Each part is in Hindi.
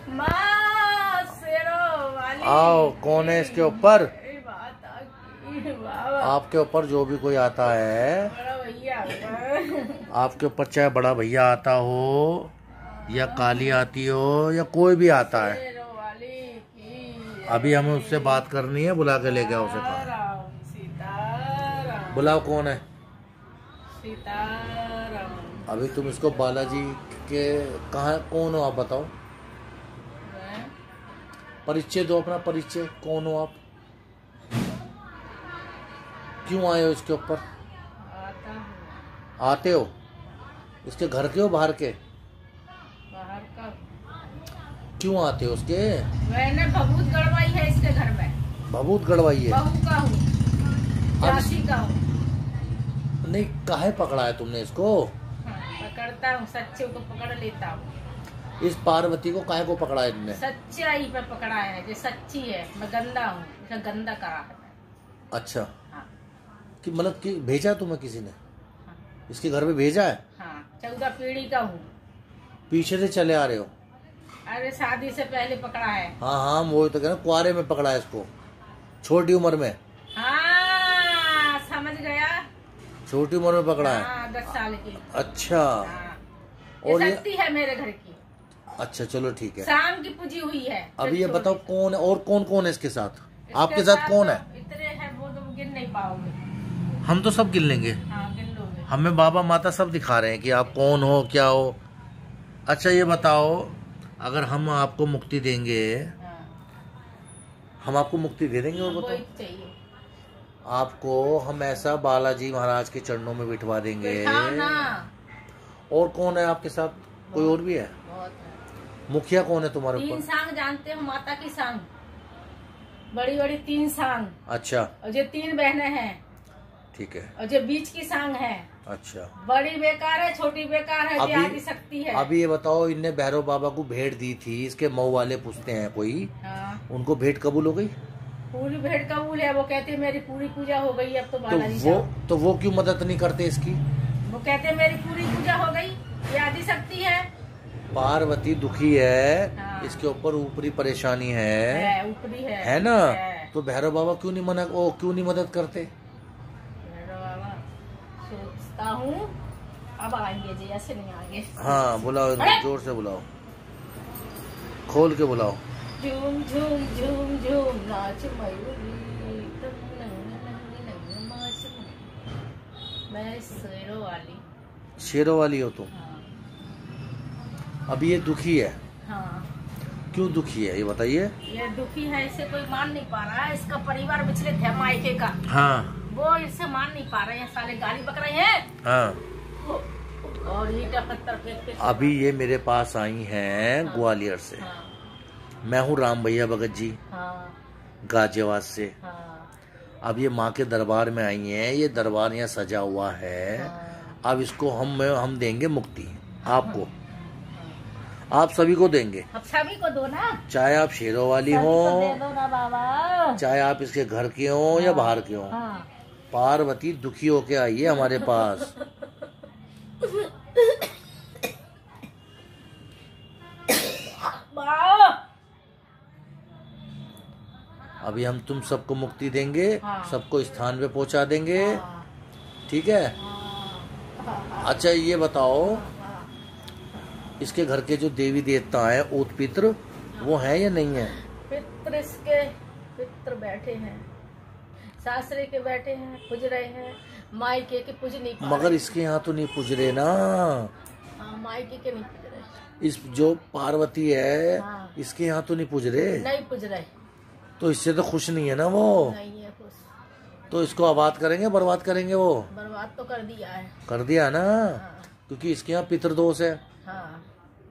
माँ शेरों वाली। आओ, कौन है इसके ऊपर? आपके ऊपर जो भी कोई आता है, बड़ा भैया आपके ऊपर चाहे बड़ा भैया आता हो या काली आती हो या कोई भी आता है, अभी हमें उससे बात करनी है। बुला के ले गया उसे। कहा सीताराम। बुलाओ, कौन है? सीताराम। अभी तुम इसको बालाजी के कहाँ, कौन हो आप बताओ? परिचय दो अपना, परिचय। कौन हो आप? क्यों आए हो इसके ऊपर? आते हो? इसके घर के हो बाहर के? बाहर का। क्यों आते हो उसके? मैंने भभूत गड़वाई है इसके घर में। भभूत गड़वाई है? बहू का हूँ, चाची का हूँ। नहीं, काहे पकड़ा है तुमने इसको? हाँ, पकड़ता हूँ, सच्चे को पकड़ लेता हूँ। इस पार्वती को काहे को पकड़ा है तुमने? सच्चाई पे पकड़ा है, जो सच्ची है। मैं गंदा हूँ, इसे गंदा करा है। अच्छा। हाँ। कि मतलब कि भेजा तुम्हें किसी ने? हाँ। इसके घर में भेजा है? हाँ, 14 पीढ़ी का हूँ। पीछे से चले आ रहे हो? अरे शादी से पहले पकड़ा है। हाँ हाँ, वो तो कह रहा हूं, कुआरे में पकड़ा है इसको, छोटी उम्र में। हाँ, समझ गया। छोटी उम्र में पकड़ा है? हाँ, 10 साल की। अच्छा। हाँ। और ये शक्ति है मेरे घर की। अच्छा, चलो ठीक है। शाम की पूजी हुई है। अभी ये बताओ, कौन है और कौन कौन है इसके साथ? आपके साथ कौन है? इतने हैं, वो तो गिन नहीं पाओगे। हम तो सब गिन लेंगे। हाँ, गिन लोगे। हमें बाबा माता सब दिखा रहे हैं कि आप कौन हो, क्या हो। अच्छा, ये बताओ, अगर हम आपको मुक्ति देंगे, हाँ। हम आपको मुक्ति दे देंगे? और बताओ, चाहिए आपको हम ऐसा बालाजी महाराज के चरणों में बिठवा देंगे। ना। और कौन है आपके साथ? कोई और भी है? बहुत है। मुखिया कौन है तुम्हारे 3 ऊपर? सांग जानते हो? माता की सांग, बड़ी बड़ी 3 सांग। अच्छा। और जो 3 बहनें हैं। ठीक है। और जो बीच की सांग है। अच्छा। बड़ी बेकार है, छोटी बेकार है, जो आदि शक्ति है। अभी ये बताओ, इनने भैरव बाबा को भेंट दी थी, इसके मऊ वाले पूछते हैं कोई। हाँ। उनको भेंट कबूल हो गई? पूरी भेंट कबूल है। वो कहते मेरी पूरी पूजा हो गई, अब तो बालाजी जाओ। तो वो क्यों मदद नहीं करते इसकी? वो कहते मेरी पूरी पूजा हो गई, ये आदि शक्ति है। पार्वती दुखी है। हाँ। इसके ऊपर ऊपरी परेशानी है। ऊपरी है ना? तो भैरव बाबा क्यों नहीं मदद करते? भैरव बाबा सोचता हूँ अब आएंगे जी, ऐसे नहीं आगे। हाँ, बुलाओ, जोर से बुलाओ, खोल के बुलाओ। झूम झूम झूम झूम नाच मयूरी, मैं शेरों वाली। शेरों वाली हो तुम? हाँ। अभी ये दुखी है। हाँ। क्यों दुखी है ये बताइए? ये दुखी है, इसे कोई मान नहीं पा रहा है। इसका परिवार विचलित है मायके का। हाँ। वो इसे मान नहीं पा रहे हैं, साले गाली बक रहे हैं। हाँ। और ईटा पत्थर फेंक के। अभी ये मेरे पास आई हैं। हाँ। ग्वालियर से। हाँ। मैं हूँ राम भैया भगत जी। हाँ। गाजियाबाद से। हाँ। अब ये माँ के दरबार में आई हैं। ये दरबार यहाँ सजा हुआ है। हाँ। अब इसको हम देंगे मुक्ति आपको। आप सभी को देंगे। अब सभी को दो ना, चाहे आप शेरों वाली हो, दे दो ना बाबा। चाहे आप इसके घर के हो या बाहर के हो। हाँ। पार्वती दुखी होके आई है हमारे पास। अभी हम तुम सबको मुक्ति देंगे। हाँ। सबको स्थान पे पहुंचा देंगे। हाँ। ठीक है। हाँ। अच्छा, ये बताओ, इसके घर के जो देवी देवता हैं, ऊत पित्र, वो है या नहीं है? पित्र, इसके पित्र बैठे हैं, सासरे के बैठे हैं, पूज रहे हैं। मायके के पूज नहीं पा रहे। मगर इसके यहाँ तो नहीं पूज रहे ना। हाँ, मायके के नहीं पूज रहे। इस जो पार्वती है। हाँ। इसके यहाँ तो नहीं पूज रहे। नहीं पूज रहे। तो इससे तो खुश नहीं है ना वो? नहीं है खुश। तो इसको आबाद करेंगे, बर्बाद करेंगे? वो बर्बाद तो कर दिया है। कर दिया ना। हाँ। क्योंकि इसके यहाँ पितृदोष है। हाँ।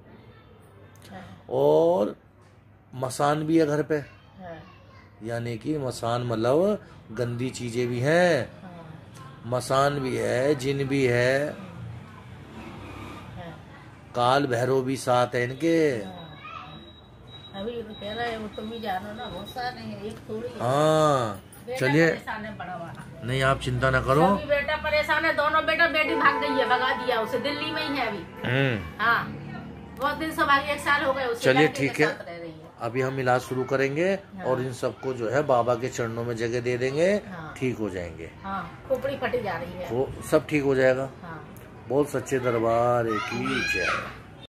और मसान भी है घर पे। यानी कि मसान मतलब गंदी चीजें भी हैं। हाँ। मसान भी है, जिन भी है। हाँ। काल भैरव भी साथ है इनके। हाँ। अभी कह रहे हैं वो तुम भी जानो ना, बहुत सारे हैं, एक थोड़ी। हाँ, चलिए। नहीं, आप चिंता ना करो। अभी बेटा परेशान है, दोनों बेटा बेटी भाग गई है, भगा दिया उसे, दिल्ली में ही है अभी। हाँ, बहुत दिन से भागी, 1 साल हो गए उसे। चलिए ठीक है। अभी हम इलाज शुरू करेंगे और इन सबको जो है बाबा के चरणों में जगह दे देंगे, ठीक हो जाएंगे। खोपड़ी फटी जा रही है, वो सब ठीक हो जाएगा। हाँ। बोल सच्चे दरबार की जय।